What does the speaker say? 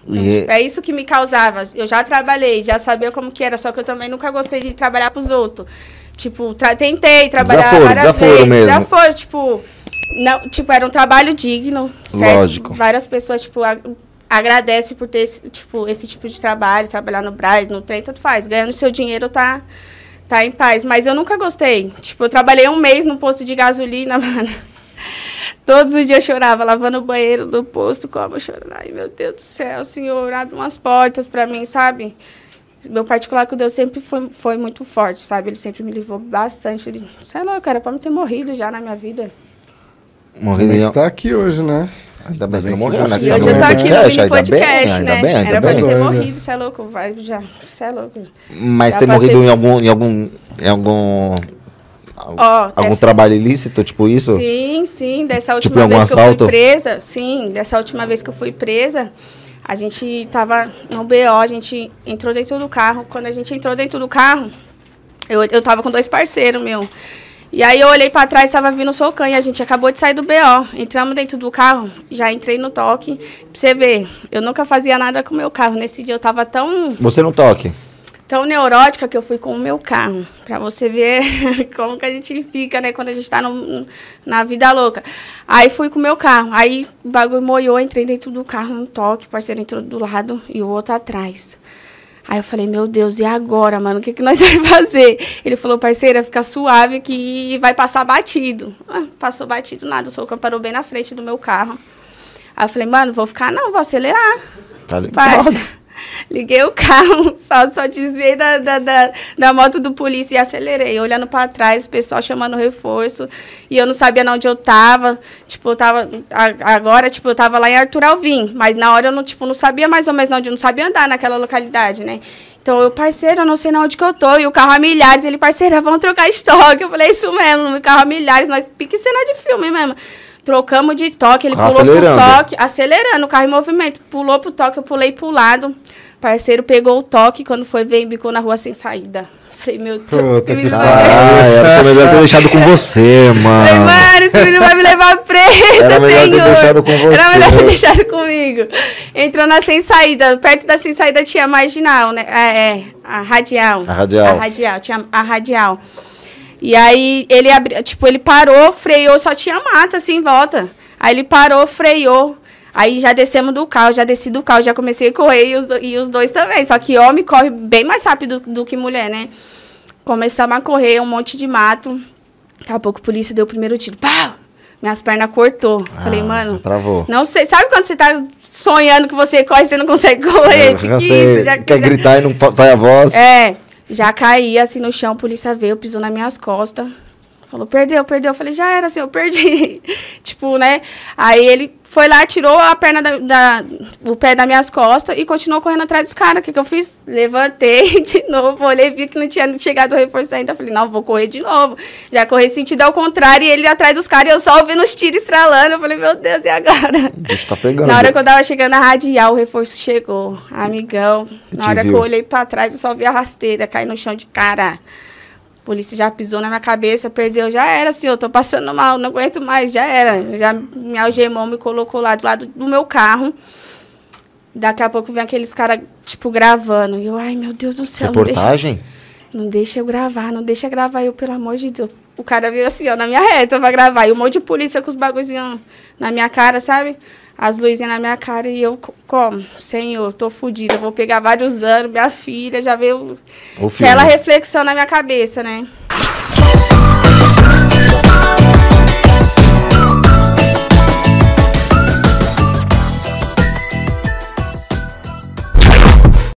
É isso que me causava. Eu já trabalhei, já sabia como que era, só que eu também nunca gostei de trabalhar pros outros. Tipo, tentei trabalhar várias vezes. Mesmo. Desaforo, tipo... Não, tipo, era um trabalho digno, certo? Lógico. Várias pessoas, tipo, agradecem por ter esse tipo de trabalho, trabalhar no Brás, no trem, tanto faz. Ganhando seu dinheiro, tá em paz. Mas eu nunca gostei. Tipo, eu trabalhei um mês no posto de gasolina, mano. Todos os dias eu chorava, lavando o banheiro do posto, como eu chorava. Ai, meu Deus do céu, o Senhor abre umas portas pra mim, sabe? Meu particular com Deus sempre foi muito forte, sabe? Ele sempre me livrou bastante. Sei lá, cara, pode ter morrido já na minha vida. Morrido. Você tá aqui hoje, né? Ainda bem que eu morri, né? E hoje eu tô aqui no mini podcast, né? Era pra bem. ter morrido, você é louco, vai já, você é louco. Mas ter morrido em algum trabalho ilícito, tipo isso? Sim, dessa última vez que eu fui presa, dessa última vez que eu fui presa, a gente tava no BO, a gente entrou dentro do carro. Quando a gente entrou dentro do carro, eu tava com 2 parceiros, meu. E aí eu olhei pra trás, tava vindo o socão, e a gente acabou de sair do BO. Entramos dentro do carro, já entrei no toque. Pra você ver, eu nunca fazia nada com o meu carro. Nesse dia eu tava Você no toque? Tão neurótica que eu fui com o meu carro. Pra você ver como que a gente fica, né? Quando a gente tá na vida louca. Aí fui com o meu carro. Aí o bagulho molhou, entrei dentro do carro no toque. O parceiro entrou do lado e o outro atrás. Aí eu falei, meu Deus, e agora, mano? O que nós vamos fazer? Ele falou, parceira, fica suave que vai passar batido. Passou batido nada. O socão parou bem na frente do meu carro. Aí eu falei, mano, vou acelerar. Tá ligado. Liguei o carro, só desviei da moto do polícia e acelerei. Olhando pra trás, o pessoal chamando reforço. E eu não sabia onde eu tava. Tipo, eu tava... Agora, tipo, eu tava lá em Arthur Alvim. Mas na hora eu não sabia mais ou menos onde. Eu não sabia andar naquela localidade, né? Então, eu, parceiro, eu não sei onde que eu tô. E o carro a milhares. Ele, parceira, vamos trocar estoque. Eu falei, isso mesmo, o carro a milhares. Nós, pique cena de filme mesmo. Trocamos de toque, ele pulou pro toque, acelerando, o carro em movimento. Pulou pro toque, eu pulei pro lado. Parceiro pegou o toque, quando foi ver, embicou na rua sem saída. Falei, meu Deus, esse menino vai me levar. Era melhor ter deixado com você, mano. Falei, mano, esse menino vai me levar presa, era melhor senhor. Ter deixado com você. Era melhor ter deixado comigo. Entrou na sem saída. Perto da sem saída tinha a marginal, né? A radial. Tinha a radial. E aí, ele parou, freou, só tinha mato, assim, em volta. Aí ele parou, freou. Aí já descemos do carro, já desci do carro, já comecei a correr e os dois também. Só que homem corre bem mais rápido do que mulher, né? Começamos a correr, um monte de mato. Daqui a pouco a polícia deu o primeiro tiro. Pau! Minhas pernas cortou. Falei, mano, travou. Não sei. Sabe quando você tá sonhando que você corre e você não consegue correr? Quer gritar e não sai a voz? Já caí assim no chão, a polícia veio, pisou nas minhas costas. Falou, perdeu. Eu falei, já era, assim, eu perdi. Tipo, né? Aí ele foi lá, tirou a perna o pé das minhas costas e continuou correndo atrás dos caras. O que eu fiz? Levantei de novo, olhei, vi que não tinha chegado o reforço ainda. Falei, não, vou correr de novo. Já corri sentido ao contrário e ele atrás dos caras e eu só ouvindo os tiros estralando. Eu falei, meu Deus, e agora? O bicho tá pegando. Na hora que eu tava chegando na radial, o reforço chegou. Amigão. Na hora que eu olhei pra trás, eu só vi a rasteira cair no chão de cara. A polícia já pisou na minha cabeça, perdeu, já era, senhor, tô passando mal, não aguento mais, já era. Já me algemou, me colocou lá do lado do meu carro. Daqui a pouco vem aqueles caras, tipo, gravando. E eu, ai, meu Deus do céu. Reportagem? Não deixa eu gravar, não deixa gravar. Eu, pelo amor de Deus. O cara veio assim, ó, na minha reta pra gravar. E um monte de polícia com os bagulhozinhos na minha cara, sabe? As luzinhas na minha cara e eu, como? Senhor, tô fodida, vou pegar vários anos, minha filha, já veio aquela reflexão na minha cabeça, né?